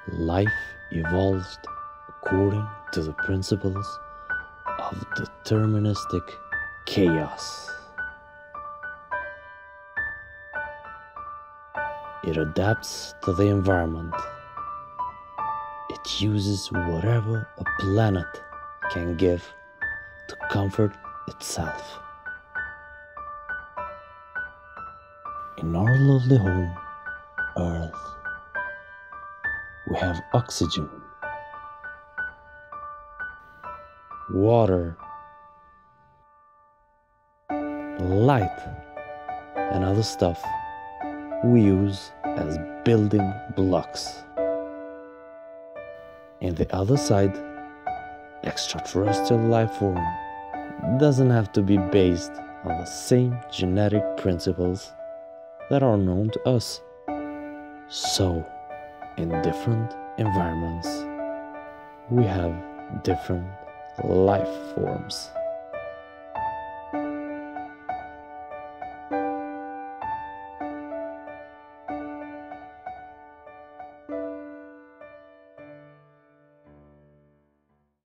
Life evolved according to the principles of deterministic chaos. It adapts to the environment. It uses whatever a planet can give to comfort itself. In our lovely home, Earth, we have oxygen, water, light, and other stuff we use as building blocks. And the other side, extraterrestrial life form, doesn't have to be based on the same genetic principles that are known to us. So, in different environments, we have different life forms.